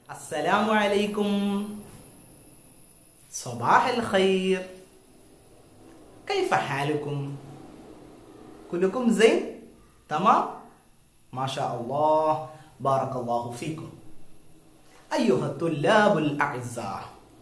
السلام عليكم صباح الخير كيف حالكم كلكم زين تمام ما شاء الله بارك الله فيكم أيها الطلاب الأعزاء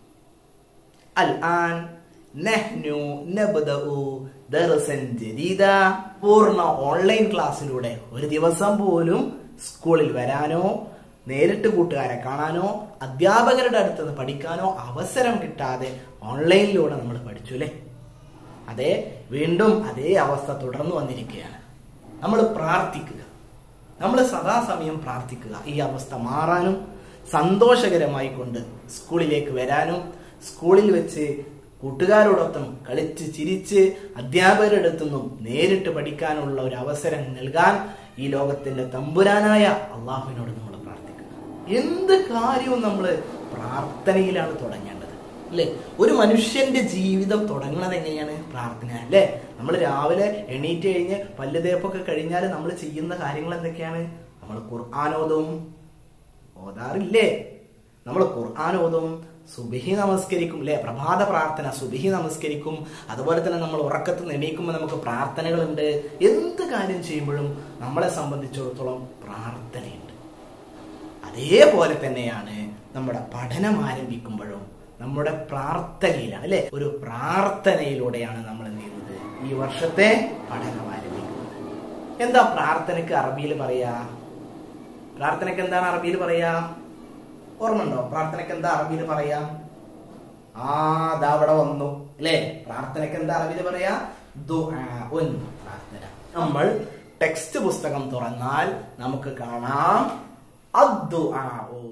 الآن نحن نبدأ درسا جديدا പൂർണ്ണ ഓൺലൈൻ ക്ലാസ്സിലൂടെ ഒരു ദിവസം പോലും സ്കൂളിൽ വരാനോ നേരിട്ട് കൂട്ടുകാരെ കാണാനോ അധ്യാപകരുടെ അടുത്ത് നിന്ന് പഠിക്കാനോ അവസരം കിട്ടാതെ ഓൺലൈനിലൂടെ നമ്മൾ പഠിച്ചു അല്ലേ? അതെ, വീണ്ടും അതേ അവസ്ഥ തുടർന്നു വന്നിരിക്കുകയാണ്. നമ്മൾ പ്രാർത്ഥിക്കുക, നമ്മൾ സദാസമയം പ്രാർത്ഥിക്കുക ഈ അവസ്ഥ മാറാനും സന്തോഷകരമായി കൊണ്ട് സ്കൂളിലേക്ക് വരാനും സ്കൂളിൽ വെച്ച് കൂട്ടുകാരോടൊപ്പം കളിച്ച് ചിരിച്ച് അധ്യാപകരുടെ അടുത്തുനിന്നും നേരിട്ട് പഠിക്കാനുള്ള ഒരു അവസരം നൽകാൻ ഈ ലോകത്തിന്റെ തമ്പുരാനായ അള്ളാഹുവിനോട് നമ്മൾ പ്രാർത്ഥിക്കുക. എന്ത് കാര്യവും നമ്മൾ പ്രാർത്ഥനയിലാണ് തുടങ്ങേണ്ടത് അല്ലേ? ഒരു മനുഷ്യന്റെ ജീവിതം തുടങ്ങുന്നത് എങ്ങനെയാണ്? പ്രാർത്ഥന അല്ലേ? നമ്മൾ രാവിലെ എണീറ്റ് കഴിഞ്ഞ് പല്ല് തേപ്പൊക്കെ കഴിഞ്ഞാൽ നമ്മൾ ചെയ്യുന്ന കാര്യങ്ങൾ എന്തൊക്കെയാണ്? നമ്മൾ ഖുർആൻ ഓതാറില്ലേ? നമ്മൾ ഖുർആൻ ഓതും, സുബഹി നമസ്കരിക്കും അല്ലെ? പ്രഭാത പ്രാർത്ഥന സുബഹി നമസ്കരിക്കും. അതുപോലെ തന്നെ നമ്മൾ ഉറക്കത്തിൽ നിന്ന് എണീക്കുമ്പോൾ നമുക്ക് പ്രാർത്ഥനകളുണ്ട്. എന്ത് കാര്യം ചെയ്യുമ്പോഴും നമ്മളെ സംബന്ധിച്ചിടത്തോളം പ്രാർത്ഥനയുണ്ട്. അതേപോലെ തന്നെയാണ് നമ്മുടെ പഠനം ആരംഭിക്കുമ്പോഴും നമ്മുടെ പ്രാർത്ഥനയിലാണ് അല്ലെ? ഒരു പ്രാർത്ഥനയിലൂടെയാണ് നമ്മൾ എന്ത് ചെയ്യുന്നത്? ഈ വർഷത്തെ പഠനം ആരംഭിക്കുന്നത്. എന്താ പ്രാർത്ഥനയ്ക്ക് അറബിയിൽ പറയാ? പ്രാർത്ഥനയ്ക്ക് എന്താണ് അറബിയിൽ പറയാ? ഓർമ്മയുണ്ടോ? പ്രാർത്ഥനയ്ക്ക് എന്താ അറബിയിൽ പറയാ? ദാ അവിടെ വന്നു അല്ലേ? പ്രാർത്ഥനയ്ക്ക് എന്താ അറബിയിൽ പറയാ? ദുആഉൻ, പ്രാർത്ഥന. നമ്മൾ ടെക്സ്റ്റ് പുസ്തകം തുറന്നാൽ നമുക്ക് കാണാം അദ്ദുആഉ.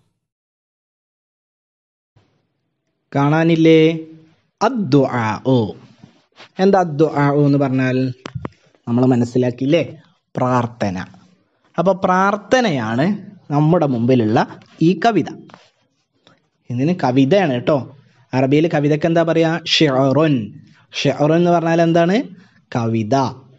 കാണാനില്ലേ? അദ്ദുആഉ. എന്താ അദ്ദുആഉ എന്ന് പറഞ്ഞാൽ? നമ്മൾ മനസ്സിലാക്കിയില്ലേ? പ്രാർത്ഥന. അപ്പൊ പ്രാർത്ഥനയാണ് നമ്മുടെ മുമ്പിലുള്ള ഈ കവിത. ഇതിന് കവിതയാണ് കേട്ടോ. അറബിയിൽ കവിതയ്ക്ക് എന്താ പറയാ? ഷിഅറുൻ. ഷിഅറുൻ എന്ന് പറഞ്ഞാൽ എന്താണ്? കവിത.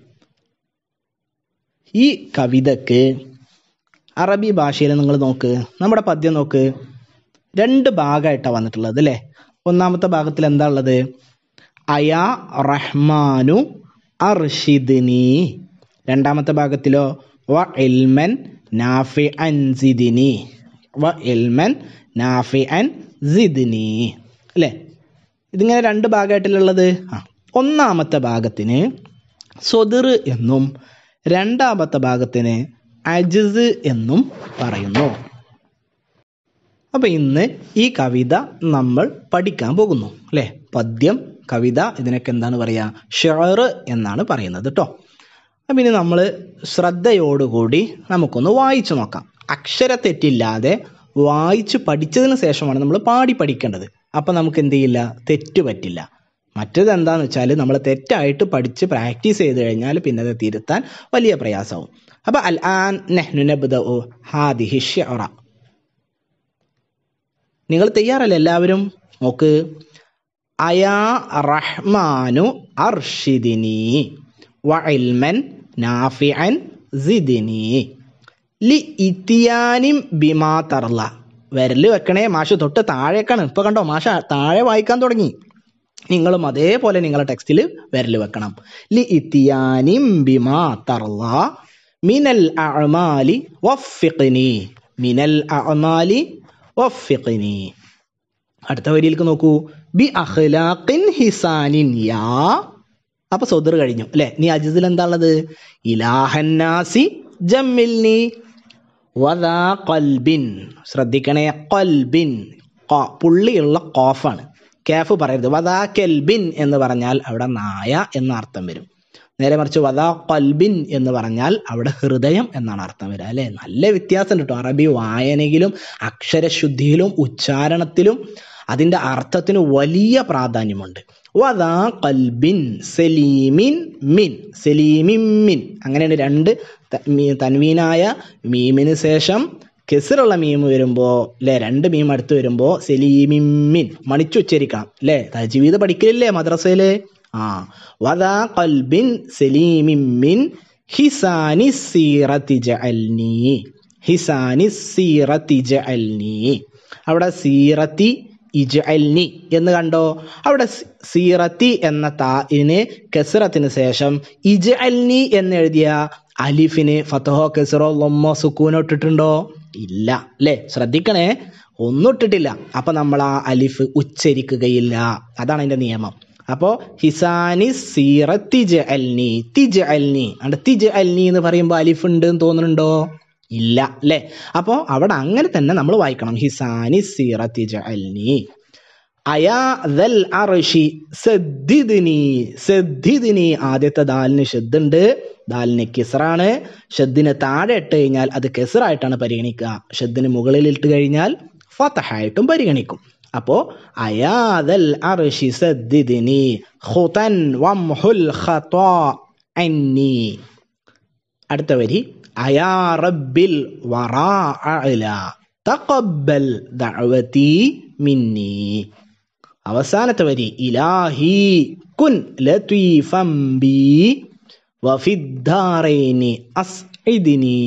ഈ കവിതക്ക് അറബി ഭാഷയിൽ നിങ്ങൾ നോക്ക്, നമ്മുടെ പദ്യം നോക്ക്, 2 ഭാഗമായിട്ടാണ് വന്നിട്ടുള്ളത് അല്ലേ? ഒന്നാമത്തെ ഭാഗത്തിൽ എന്താ ഉള്ളത്? അയാ റഹ്മാനു അർഷിദ്നി. രണ്ടാമത്തെ ഭാഗത്തിലോ വ ഇൽമൻ നാഫിഅൻ സിദ്നി, വ ഇൽമൻ നാഫിഅൻ സിദ്നി അല്ലേ? ഇതിങ്ങനെ 2 ഭാഗമായിട്ടുള്ളത്. ഒന്നാമത്തെ ഭാഗത്തിന് സ്വദർ എന്നും രണ്ടാമത്തെ ഭാഗത്തിന് അജ്സ് എന്നും പറയുന്നു. അപ്പൊ ഇന്ന് ഈ കവിത നമ്മൾ പഠിക്കാൻ പോകുന്നു അല്ലെ? പദ്യം, കവിത, ഇതിനൊക്കെ എന്താണ് പറയാ? ഷിഅർ എന്നാണ് പറയുന്നത് കേട്ടോ. അപ്പം ഇനി നമ്മൾ ശ്രദ്ധയോടുകൂടി നമുക്കൊന്ന് വായിച്ചു നോക്കാം. അക്ഷരത്തെറ്റില്ലാതെ വായിച്ച് പഠിച്ചതിന് ശേഷമാണ് നമ്മൾ പാടി പഠിക്കേണ്ടത്. അപ്പം നമുക്ക് എന്ത് ചെയ്യില്ല? തെറ്റ് പറ്റില്ല. മറ്റേത് എന്താന്ന് വെച്ചാൽ നമ്മൾ തെറ്റായിട്ട് പഠിച്ച് പ്രാക്ടീസ് ചെയ്ത് കഴിഞ്ഞാൽ പിന്നെ അത് തിരുത്താൻ വലിയ പ്രയാസമാവും. അപ്പം അൽആൻ നഹ്നു നബ്ദഉ ഹാദിഹി ഷിഅറ. നിങ്ങൾ തയ്യാറല്ലേ എല്ലാവരും? നോക്ക്. അയാ റഹ്മാനു അർഷിദിനി വ ഇൽമൻ നാഫിഅൻ സിദ്നി ലി ഇത്തിയാനിം ബിമാ തർല. വിരല് വെക്കണേ, മാഷ് തൊട്ട് താഴേക്കാണ്. ഇപ്പൊ കണ്ടോ, മാഷ താഴെ വായിക്കാൻ തുടങ്ങി. നിങ്ങളും അതേപോലെ നിങ്ങളുടെ ടെക്സ്റ്റിൽ വിരല് വെക്കണം. ലി ഇത്തിയാനിം ബിമാ തർല മിനൽ അഅമാലി വഫിഖ്നി, മിനൽ അഅമാലി വഫിഖ്നി. അടുത്ത വരിയിലേക്ക് നോക്കൂ. ബി അഖ്ലാഖിൻ ഹിസാനിൻ യാ. അപ്പൊ സ്വദർ കഴിഞ്ഞു അല്ലെ? നീ അജ്സിൽ എന്താ ഉള്ളത്? ഇലാഹന്നാസി ജമ്മിൽനി വദാ ഖൽബിൻ. ശ്രദ്ധിക്കണേ, ഖൽബിൻ പുള്ളിയുള്ള ഖാഫാണ്, കാഫ് പറയരുത്. വദാ കൽബിൻ എന്ന് പറഞ്ഞാൽ അവിടെ നായ എന്ന അർത്ഥം വരും. നേരെ മറിച്ച് വദാ ഖൽബിൻ എന്ന് പറഞ്ഞാൽ അവിടെ ഹൃദയം എന്നാണ് അർത്ഥം വരിക അല്ലെ? നല്ല വ്യത്യാസം കിട്ടും. അറബി വായനയിലും അക്ഷരശുദ്ധിയിലും ഉച്ചാരണത്തിലും അതിന്റെ അർത്ഥത്തിന് വലിയ പ്രാധാന്യമുണ്ട്. വദാ ഖൽബിൻ സലീമിൻ മിൻ, സലീമിൻ മിൻ, അങ്ങനെയാണ് 2 തൻവീനായ മീമിന് ശേഷം കെസറുള്ള മീം വരുമ്പോ അല്ലെ? 2 മീം അടുത്ത് വരുമ്പോ സലീമിൻ മിൻ മണിച്ചുച്ചരിക്കണം അല്ലെ? തജ്വീദ് പഠിക്കലില്ലേ മദ്രസയില്? വദാ ഖൽബിൻ സലീമിൻ മിൻ ഹിസാനി സീറതി ജഅൽനി. ഹിസാനി സീറത്തി ഇജ്അൽനി. അവിടെ സീറത്തി ഇജ്അൽനി എന്ന് കണ്ടോ? അവിടെ സീറത്തി എന്ന താഇന് കസ്റത്തിന് ശേഷം ഇജ്അൽനി എന്ന് എഴുതിയ അലിഫിന് ഫതഹോ കസ്റോ ലമ്മോ സുക്കൂനോ ഇട്ടിട്ടുണ്ടോ? ഇല്ല അല്ലേ? ശ്രദ്ധിക്കണേ, ഒന്നും ഇട്ടിട്ടില്ല. അപ്പൊ നമ്മൾ ആ അലിഫ് ഉച്ചരിക്കുകയില്ല. അതാണ് അതിന്റെ നിയമം. അപ്പോ ഹിസാനി സീറത്തി ഇജ്അൽനി, തിജ്അൽനി. അണ്ട് തിജ്അൽനി എന്ന് പറയുമ്പോൾ അലിഫ് ഉണ്ട് എന്ന് തോന്നുന്നുണ്ടോ? ഇല്ല അല്ലേ? അപ്പോ അവിടെ അങ്ങനെ തന്നെ നമ്മൾ വായിക്കണം, ഹിസാനി സീറത്തി ഇജ്അൽനി. അയാ ദൽ അർശി സദ്ദിദ്നി. സദ്ദിദ്നി ആദ്യത്തെ ദാലിന് ഷദ്ദുണ്ട്, ദാലിന് കിസ്റാണ്. ഷദ്ദിന് താഴെ ഇട്ട് കഴിഞ്ഞാൽ അത് കിസ്റായിട്ടാണ് പരിഗണിക്കുക. ഷദ്ദിന് മുകളിൽ ഇട്ട് കഴിഞ്ഞാൽ ഫതഹായിട്ടും പരിഗണിക്കും. അപ്പോ അയാ ദൽ അർശി സദ്ദിദ്നി ഖുതൻ വംഹുൽ ഖതാ അന്നി. അടുത്ത വരി അയാ റബ്ബിൽ വറാ അഅല തഖബ്ബൽ ദഅവതി മിന്നി. അവസാനത്തെ വരി ഇലാഹി കുൻ ലതീഫം ബി വഫിദ്ദാറൈനി അസ്ഇദ്നി.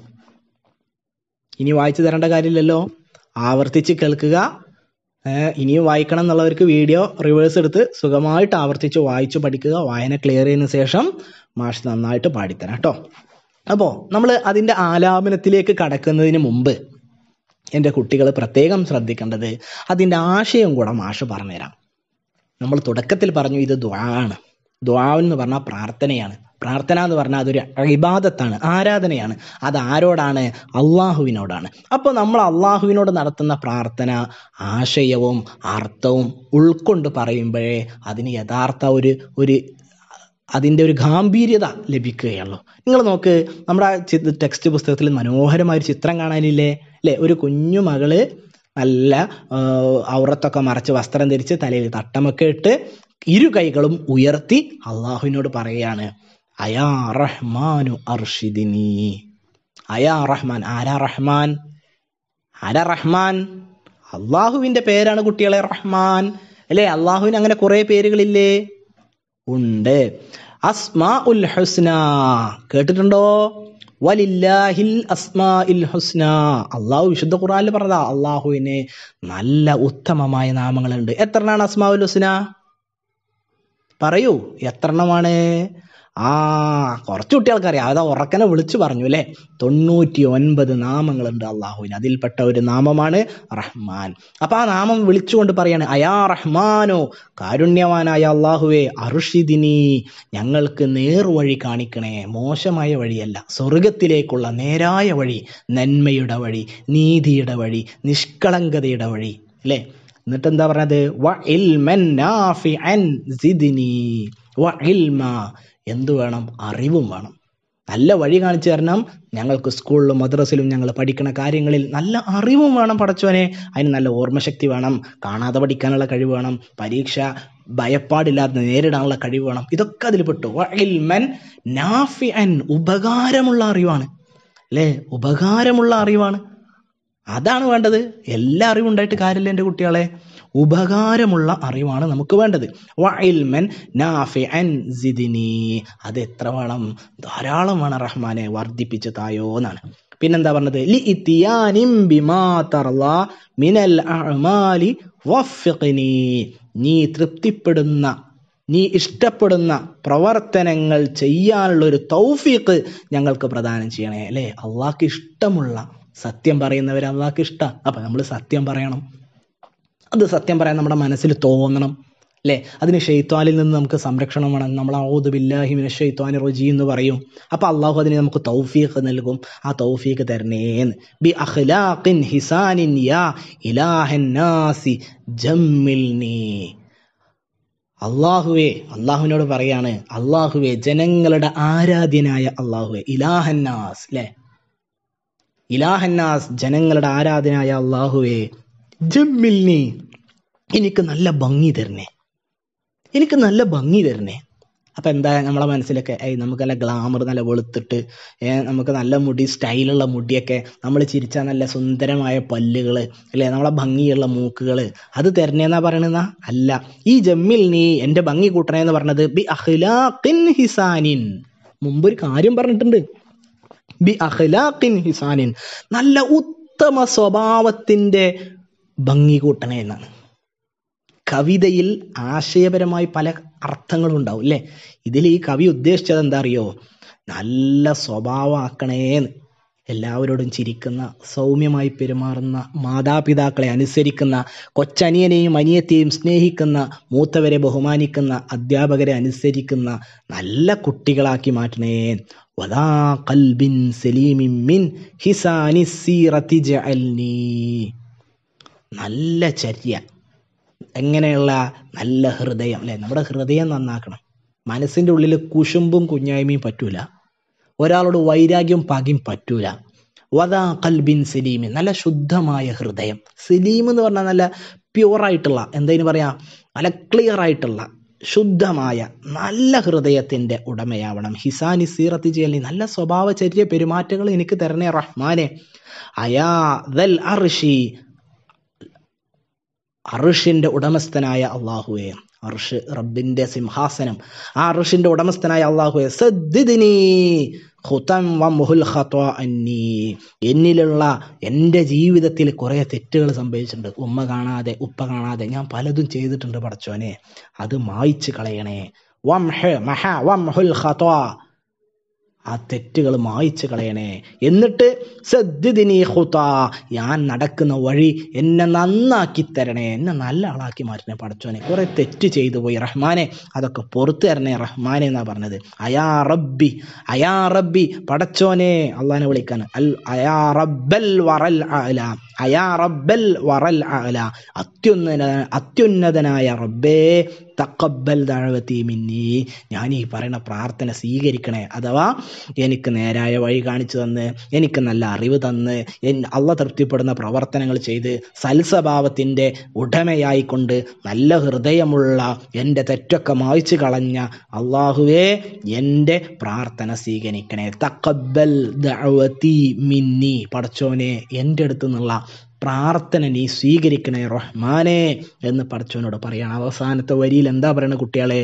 ഇനി വായിച്ചു തരേണ്ട കാര്യമില്ലല്ലോ, ആവർത്തിച്ച് കേൾക്കുക. ഇനിയും വായിക്കണം എന്നുള്ളവർക്ക് വീഡിയോ റിവേഴ്സ് എടുത്ത് സുഖമായിട്ട് ആവർത്തിച്ച് വായിച്ചു പഠിക്കുക. വായന ക്ലിയർ ചെയ്തതിന് ശേഷം മാഷ് നന്നായിട്ട് പാടിത്തരാം കേട്ടോ. അപ്പോൾ നമ്മൾ അതിൻ്റെ ആലാപനത്തിലേക്ക് കടക്കുന്നതിന് മുമ്പ് എൻ്റെ കുട്ടികൾ പ്രത്യേകം ശ്രദ്ധിക്കേണ്ടത് അതിൻ്റെ ആശയം കൂടെ മാഷ് പറഞ്ഞുതരാം. നമ്മൾ തുടക്കത്തിൽ പറഞ്ഞു ഇത് ദുആ ആണ്. ദുആ എന്ന് പറഞ്ഞാൽ പ്രാർത്ഥനയാണ്. പ്രാർത്ഥന എന്ന് പറഞ്ഞാൽ അതൊരു ഇബാദത്താണ്, ആരാധനയാണ്. അത് ആരോടാണ്? അള്ളാഹുവിനോടാണ്. അപ്പോൾ നമ്മൾ അള്ളാഹുവിനോട് നടത്തുന്ന പ്രാർത്ഥന ആശയവും അർത്ഥവും ഉൾക്കൊണ്ട് പറയുമ്പോഴേ അതിന് യഥാർത്ഥ ഒരു അതിൻ്റെ ഒരു ഗാംഭീര്യത ലഭിക്കുകയുള്ളൂ. നിങ്ങൾ നോക്ക്, നമ്മുടെ ടെക്സ്റ്റ് പുസ്തകത്തിൽ മനോഹരമായ ഒരു ചിത്രം കാണാനില്ലേ അല്ലേ? ഒരു കുഞ്ഞു മകള് നല്ല ഔറത്തൊക്കെ മറച്ച് വസ്ത്രം ധരിച്ച് തലയിൽ തട്ടമൊക്കെ ഇട്ട് ഇരു കൈകളും ഉയർത്തി അള്ളാഹുവിനോട് പറയുകയാണ്, അയാ റഹ്മാനു അർഷിദിനി. അയാ റഹ്മാൻ. ആരാ റഹ്മാൻ? ആരാ റഹ്മാൻ? അള്ളാഹുവിന്റെ പേരാണ് കുട്ടികളെ റഹ്മാൻ അല്ലേ? അള്ളാഹുവിന് അങ്ങനെ കുറെ പേരുകളില്ലേ? ഉണ്ട്. അസ്മാഉൽ ഹുസ്ന കേട്ടിട്ടുണ്ടോ? വലില്ലാഹിൽ അസ്മാഉൽ ഹുസ്ന. അള്ളാഹു വിശുദ്ധ ഖുർആനിൽ പറഞ്ഞതാ അള്ളാഹുവിന് നല്ല ഉത്തമമായ നാമങ്ങളുണ്ട്. എത്രണ്ണാണ് അസ്മാഉൽ ഹുസ്ന? പറയൂ, എത്രണ്ണമാണ്? കുറച്ച് കുട്ടികൾക്കറിയാം. അതാ ഉറക്കനെ വിളിച്ചു പറഞ്ഞു അല്ലേ? 99 നാമങ്ങളുണ്ട് അള്ളാഹുവിന്. അതിൽപ്പെട്ട ഒരു നാമമാണ് റഹ്മാൻ. അപ്പൊ ആ നാമം വിളിച്ചുകൊണ്ട് പറയാണ്, അയാ റഹ്മാനോ, കാരുണ്യവാനായ അള്ളാഹുവേ, അർഷിദിനി, ഞങ്ങൾക്ക് നേർവഴി കാണിക്കണേ. മോശമായ വഴിയല്ല, സ്വർഗത്തിലേക്കുള്ള നേരായ വഴി, നന്മയുടെ വഴി, നീതിയുടെ വഴി, നിഷ്കളങ്കതയുടെ വഴി അല്ലേ? എന്നിട്ട് എന്താ പറഞ്ഞത്? വ ഇൽമൻ നാഫിഅൻ സിദ്നി. വ ഇൽമ, എന്തു വേണം? അറിവും വേണം. നല്ല വഴി കാണിച്ചു തരണം. ഞങ്ങൾക്ക് സ്കൂളിലും മദ്രസയിലും ഞങ്ങൾ പഠിക്കുന്ന കാര്യങ്ങളിൽ നല്ല അറിവും വേണം പടച്ചോനെ. അതിന് നല്ല ഓർമ്മശക്തി വേണം, കാണാതെ പഠിക്കാനുള്ള കഴിവ് വേണം, പരീക്ഷ ഭയപ്പാടില്ലാതെ നേരിടാനുള്ള കഴിവ് വേണം. ഇതൊക്കെ അതിൽ പെട്ടു. വ ഇൽമൻ നാഫിഅൻ, ഉപകാരമുള്ള അറിവാണ് അല്ലേ? ഉപകാരമുള്ള അറിവാണ്. അതാണ് വേണ്ടത്. എല്ലാ അറിവും ഉണ്ടായിട്ട് കാര്യമില്ല എൻ്റെ കുട്ടികളെ. ഉപകാരമുള്ള അറിവാണ് നമുക്ക് വേണ്ടത്. വ ഇൽമൻ നാഫിഅൻ സിദ്നി. അത് എത്ര വേണം? ധാരാളം വേണം റഹ്മാനെ, വർദ്ധിപ്പിച്ച് തായോ എന്നാണ്. പിന്നെന്താ പറഞ്ഞത്? ലി ഇത്തിയാനിം ബിമാ തർളാ മിനൽ അഅമാലി വഫ്ഖിനി. നീ തൃപ്തിപ്പെടുന്ന, നീ ഇഷ്ടപ്പെടുന്ന പ്രവർത്തനങ്ങൾ ചെയ്യാനുള്ള ഒരു തൗഫീഖ് ഞങ്ങൾക്ക് പ്രദാനം ചെയ്യണേ അല്ലേ? അള്ളാഹ്ക്ക് ഇഷ്ടമുള്ള സത്യം പറയുന്നവർ അള്ളാഹ്ക്ക് ഇഷ്ടം. അപ്പൊ നമ്മൾ സത്യം പറയണം. അത് സത്യം പറയാൻ നമ്മുടെ മനസ്സിൽ തോന്നണം അല്ലേ? അതിന് ശൈത്വാനിൽ നിന്ന് നമുക്ക് സംരക്ഷണം വേണം. നമ്മൾ അഊദു ബില്ലാഹി മിനശ് ശൈത്വാനിർ റജീം എന്ന് പറയും. അപ്പൊ അള്ളാഹു അതിന് നമുക്ക് തൗഫീഖ് നൽകും. ആ തൗഫീഖ് തരണേന്ന്. ബി അഖ്ലാഖിൻ ഹിസാനിൻ യാ ഇലാഹൻ നാസി ജമ്മിൽനി. അള്ളാഹുവേ, അള്ളാഹുവിനോട് പറയാണ്, അള്ളാഹുവേ, ജനങ്ങളുടെ ആരാധ്യനായ അള്ളാഹുവേ, ഇലാഹന്നാസ് അല്ലേ? ഇലാഹന്നാസ്, ജനങ്ങളുടെ ആരാധനായ അള്ളാഹുവേ, ജമ്മിൽനി, എനിക്ക് നല്ല ഭംഗി തരണേ, എനിക്ക് നല്ല ഭംഗി തരണേ. അപ്പൊ എന്താ നമ്മളെ മനസ്സിലൊക്കെ, നമുക്ക് നല്ല ഗ്ലാമർ, നല്ല വെളുത്തിട്ട് നമുക്ക് നല്ല മുടി, സ്റ്റൈലുള്ള മുടിയൊക്കെ, നമ്മൾ ചിരിച്ചാൽ നല്ല സുന്ദരമായ പല്ലുകള് അല്ലെ, നമ്മളെ ഭംഗിയുള്ള മൂക്കുകള്, അത് തരണേന്നാ പറയണെന്നാ? അല്ല. ഈ ജമ്മിൽനി, എന്റെ ഭംഗി കൂട്ടണേന്ന് പറഞ്ഞത് ബി അഖ്ലാഖിൻ ഹിസാനിൻ. മുമ്പൊരു കാര്യം പറഞ്ഞിട്ടുണ്ട്. ബി അഖ്ലാഖിൻ ഹിസാനിൻ, നല്ല ഉത്തമ സ്വഭാവത്തിന്റെ ഭംഗി കൂട്ടണേ എന്നാണ്. കവിതയിൽ ആശയപരമായി പല അർത്ഥങ്ങളും ഉണ്ടാവും അല്ലേ? ഇതിൽ ഈ കവി ഉദ്ദേശിച്ചത് എന്താ അറിയോ? നല്ല സ്വഭാവമാക്കണേന്ന്. എല്ലാവരോടും ചിരിക്കുന്ന, സൗമ്യമായി പെരുമാറുന്ന, മാതാപിതാക്കളെ അനുസരിക്കുന്ന, കൊച്ചനിയനെയും അനിയത്തെയും സ്നേഹിക്കുന്ന, മൂത്തവരെ ബഹുമാനിക്കുന്ന, അധ്യാപകരെ അനുസരിക്കുന്ന നല്ല കുട്ടികളാക്കി മാറ്റണേ. വദാ ഖൽബിൻ സലീമിൻ മിൻ ഹിസാനി സീറതി ജഅൽനി, നല്ല ചര്യ, എങ്ങനെയുള്ള നല്ല ഹൃദയം അല്ലെ? നമ്മുടെ ഹൃദയം നന്നാക്കണം. മനസ്സിന്റെ ഉള്ളിൽ കുശുമ്പും കുഞ്ഞായ്മയും പറ്റൂല. ഒരാളോട് വൈരാഗ്യവും പകയും പറ്റൂല. വദാ ഖൽബിൻ സലീമിൻ, നല്ല ശുദ്ധമായ ഹൃദയം. സലീം എന്ന് പറഞ്ഞാൽ നല്ല പ്യുവറായിട്ടുള്ള, എന്താ പറയാ, നല്ല ക്ലിയർ ആയിട്ടുള്ള ശുദ്ധമായ നല്ല ഹൃദയത്തിന്റെ ഉടമയാവണം. ഹിസാനി സീറത്തി ജഅൽനി, നല്ല സ്വഭാവചര്യ പെരുമാറ്റങ്ങൾ എനിക്ക് തരണേ റഹ്മാനെ. അയാ ദൽ അർശി, അർഷിന്റെ ഉടമസ്ഥനായ അള്ളാഹുവേ, അർഷ് റബ്ബിന്റെ സിംഹാസനം, ആ അർഷിന്റെ ഉടമസ്ഥനായ അള്ളാഹുവേ, സദ്ദിദ്നി ഖുതം വംഹുൽ ഖത്വ അന്നി, എന്നിലുള്ള എൻ്റെ ജീവിതത്തിൽ കുറേ തെറ്റുകൾ സംഭവിച്ചിട്ടുണ്ട്. ഉമ്മ കാണാതെ ഉപ്പ കാണാതെ ഞാൻ പലതും ചെയ്തിട്ടുണ്ട് പടച്ചോനെ, അത് മായ്ച്ചു കളയണേ. വംഹുൽ ഖത്വ, ആ തെറ്റുകൾ മായ്ച്ചു കളയണേ. എന്നിട്ട് സദ്ദിദ്നി ഖുതാ, ഞാൻ നടക്കുന്ന വഴി എന്നെ നന്നാക്കി തരണേ, എന്നെ നല്ല ആളാക്കി മാറ്റണേ പടച്ചോനെ. കുറെ തെറ്റ് ചെയ്തു പോയി റഹ്മാനെ, അതൊക്കെ പുറത്തു തരണേ റഹ്മാനെ എന്നാ പറഞ്ഞത്. അയാ റബ്ബി, അയാ റബ്ബി, പടച്ചോനെ, അള്ളാഹിനെ വിളിക്കാൻ. അയാ റബ്ബൽ വറൽ അഅല, അയാ റബ്ബൽ വറൽ അഅല, അത്യുന്നതനായ റബ്ബേ, തഖബ്ബൽ ദഅവതി മിന്നി, ഞാൻ ഈ പറയുന്ന പ്രാർത്ഥന സ്വീകരിക്കണേ. അഥവാ എനിക്ക് നേരായ വഴി കാണിച്ചു തന്ന്, എനിക്ക് നല്ല അറിവ് തന്ന്, അള്ളാഹ് തൃപ്തിപ്പെടുന്ന പ്രവർത്തനങ്ങൾ ചെയ്ത് സൽസ്വഭാവത്തിൻ്റെ ഉടമയായിക്കൊണ്ട് നല്ല ഹൃദയമുള്ള എൻ്റെ തെറ്റൊക്കെ മായ്ച്ചു കളഞ്ഞ അള്ളാഹുവേ, എൻ്റെ പ്രാർത്ഥന സ്വീകരിക്കണേ. തഖബ്ബൽ ദഅവതി മിന്നി, പടച്ചോനെ എൻ്റെ അടുത്ത് നിന്നുള്ള പ്രാർത്ഥന നീ സ്വീകരിക്കണേ റഹ്മാനെ എന്ന് പടച്ചോനോട് പറയണം. അവസാനത്തെ വരിയിൽ എന്താ പറയണ കുട്ടികളെ?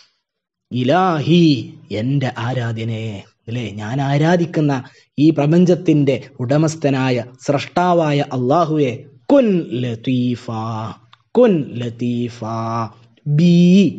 ഇലാഹി, എൻ്റെ ആരാധ്യനെ അല്ലേ, ഞാൻ ആരാധിക്കുന്ന ഈ പ്രപഞ്ചത്തിന്റെ ഉടമസ്ഥനായ സ്രഷ്ടാവായ അള്ളാഹുവെ, കുൻ ലതീഫ, കുൻ ലതീഫ ബി,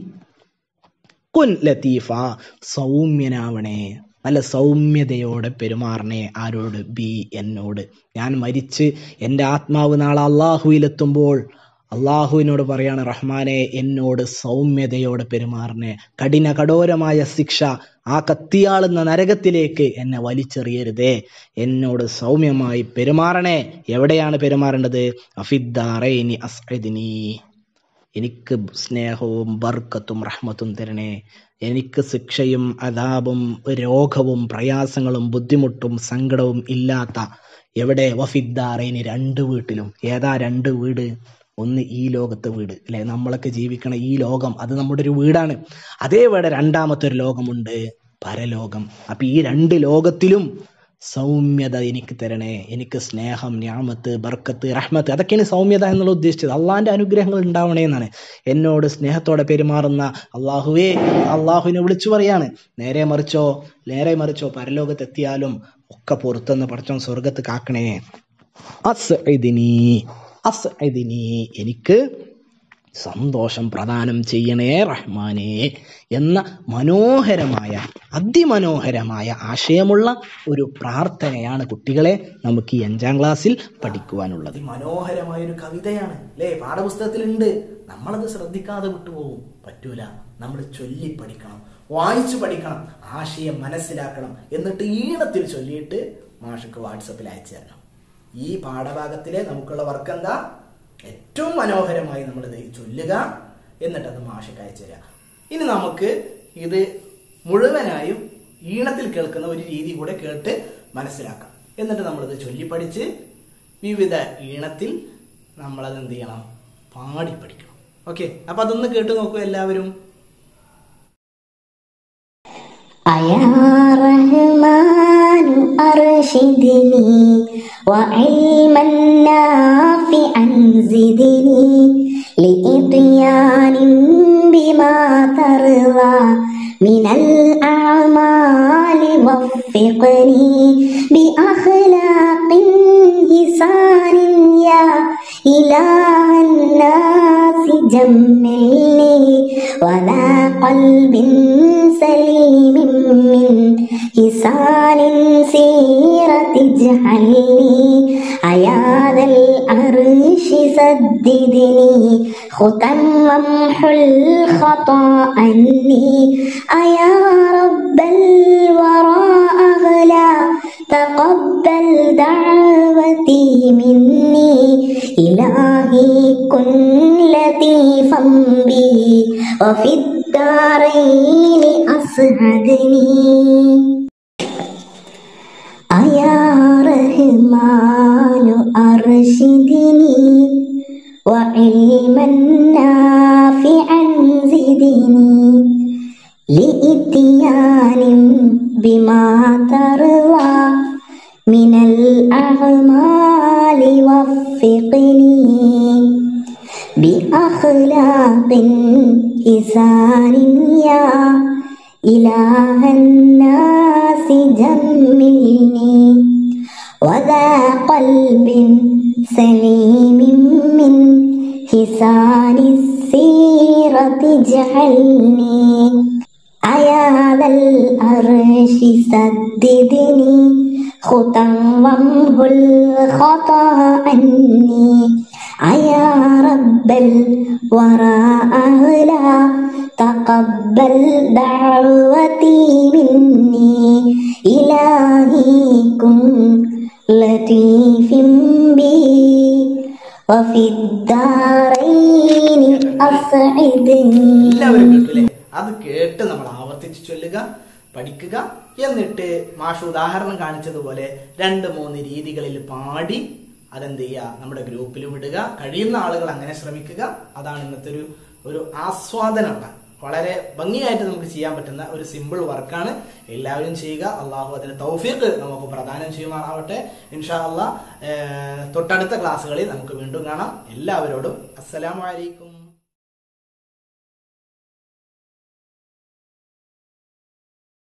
കുൻ ലതീഫ, സൗമ്യനാവണേ, നല്ല സൗമ്യതയോടെ പെരുമാറണേ. ആരോട്? ബി, എന്നോട്. ഞാൻ മരിച്ച് എൻ്റെ ആത്മാവ് നാളെ അള്ളാഹുവിലെത്തുമ്പോൾ അള്ളാഹുവിനോട് പറയാണ്, റഹ്മാനെ എന്നോട് സൗമ്യതയോടെ പെരുമാറണേ, കഠോരമായ ശിക്ഷ, ആ കത്തിയാളുന്ന നരകത്തിലേക്ക് എന്നെ വലിച്ചെറിയരുതേ, എന്നോട് സൗമ്യമായി പെരുമാറണേ. എവിടെയാണ് പെരുമാറേണ്ടത്? അഫിദ്ദാറൈനി അസ്ഇദ്നി, എനിക്ക് സ്നേഹവും ബർക്കത്തും റഹ്മത്തും തരണേ, എനിക്ക് ശിക്ഷയും അദാബും രോഗവും പ്രയാസങ്ങളും ബുദ്ധിമുട്ടും സങ്കടവും ഇല്ലാത്ത എവിടെ? വഫിദ്ദാറൈനി, രണ്ട് വീട്ടിലും. ഏതാ രണ്ട് വീട്? ഒന്ന് ഈ ലോകത്തെ വീട് അല്ലെ, നമ്മളൊക്കെ ജീവിക്കണ ഈ ലോകം, അത് നമ്മുടെ ഒരു വീടാണ്. അതേപോലെ രണ്ടാമത്തെ ഒരു ലോകമുണ്ട്, പരലോകം. അപ്പൊ ഈ രണ്ട് ലോകത്തിലും സൗമ്യത എനിക്ക് തരണേ, എനിക്ക് സ്നേഹം, നിഅമത്ത്, ബർക്കത്ത്, റഹ്മത്ത്, അതൊക്കെയാണ് സൗമ്യത എന്നുള്ള ഉദ്ദേശിച്ചത്. അള്ളാഹിന്റെ അനുഗ്രഹങ്ങൾ ഉണ്ടാവണേ എന്നാണ്. എന്നോട് സ്നേഹത്തോടെ പെരുമാറുന്ന അള്ളാഹുവേ, അള്ളാഹുവിനെ വിളിച്ചു പറയാണ്. നേരെ മറിച്ചോ പരലോകത്തെത്തിയാലും ഒക്കെ പുറത്തുനിന്ന് പടച്ചോൻ സ്വർഗത്ത് കാക്കണേ. അസ്ഇദ്നി, അസ്ഇദ്നി, എനിക്ക് സന്തോഷം പ്രദാനം ചെയ്യണേ റഹ്മാനെ എന്ന മനോഹരമായ, അതിമനോഹരമായ ആശയമുള്ള ഒരു പ്രാർത്ഥനയാണ് കുട്ടികളെ നമുക്ക് ഈ 5ാം ക്ലാസ്സിൽ പഠിക്കുവാനുള്ളത്. മനോഹരമായ ഒരു കവിതയാണ് അല്ലേ, പാഠപുസ്തകത്തിലുണ്ട്. നമ്മളത് ശ്രദ്ധിക്കാതെ വിട്ടുപോകും. പറ്റൂല, നമ്മൾ ചൊല്ലി പഠിക്കണം, വായിച്ചു പഠിക്കണം, ആശയം മനസ്സിലാക്കണം. എന്നിട്ട് ഈണത്തിൽ ചൊല്ലിയിട്ട് മാഷക്ക് വാട്സപ്പിൽ അയച്ചു തരണം. ഈ പാഠഭാഗത്തിലെ നമുക്കുള്ള വർക്ക് എന്താ? ഏറ്റവും മനോഹരമായി നമ്മളിത് ചൊല്ലുക, എന്നിട്ടത് മാഷക്ക് അയച്ചു തരിക. ഇനി നമുക്ക് ഇത് മുഴുവനായും ഈണത്തിൽ കേൾക്കുന്ന ഒരു രീതി കൂടെ കേട്ട് മനസ്സിലാക്കാം. എന്നിട്ട് നമ്മളിത് ചൊല്ലിപ്പഠിച്ച് വിവിധ ഈണത്തിൽ നമ്മളത് എന്ത് ചെയ്യണം? പാടി പഠിക്കണം. ഓക്കെ, അപ്പൊ അതൊന്ന് കേട്ട് നോക്കൂ എല്ലാവരും. أرشدني وعلما نافعا زدني لإتيان بما ترضى من الأعمال وفقني بأخلاق حسان يا إله الناس جملني وذا قلب سليم من حسان سيرة اجعلني أيا ذا العرش سددني خطا وامحو الخطا عني أيا رب الورى أغلى تقبل دعوتي مني إلهي كن لطيفا به وفي الدارين أسعدني أيا رحمن أرشدني وعلما نافعا زدني لإتيان بما تروى من الأعمال وفقني بأخلاق حسان يا إله الناس جملني وذا قلب سليم من حسان السيرة اجعلني أيا ذا العرش سددني خطا وامحو الخطا عني أيا رب الورى أغلى تقبل دعوتي مني إلهي كن لطيف بي وفي الدارين أسعدني. എല്ലാവരും കേട്ടില്ലേ? അത് കേട്ട് നമ്മൾ ആവർത്തിച്ച് ചൊല്ലുക, പഠിക്കുക. എന്നിട്ട് മാഷ് ഉദാഹരണം കാണിച്ചതുപോലെ 2-3 രീതികളിൽ പാടി അതെന്ത് ചെയ്യുക, നമ്മുടെ ഗ്രൂപ്പിൽ വിടുക. കഴിയുന്ന ആളുകൾ അങ്ങനെ ശ്രമിക്കുക. അതാണ് ഇന്നത്തെ ഒരു ആസ്വാദനമുള്ള വളരെ ഭംഗിയായിട്ട് നമുക്ക് ചെയ്യാൻ പറ്റുന്ന ഒരു സിമ്പിൾ വർക്കാണ്. എല്ലാവരും ചെയ്യുക. അള്ളാഹു അതിന് തൗഫീഖ് നമുക്ക് പ്രദാനം ചെയ്യുമാറാവട്ടെ. ഇൻഷാ അള്ളാഹ് തൊട്ടടുത്ത ക്ലാസ്സുകളിൽ നമുക്ക് വീണ്ടും കാണാം. എല്ലാവരോടും അസ്സലാമു അലൈക്കും.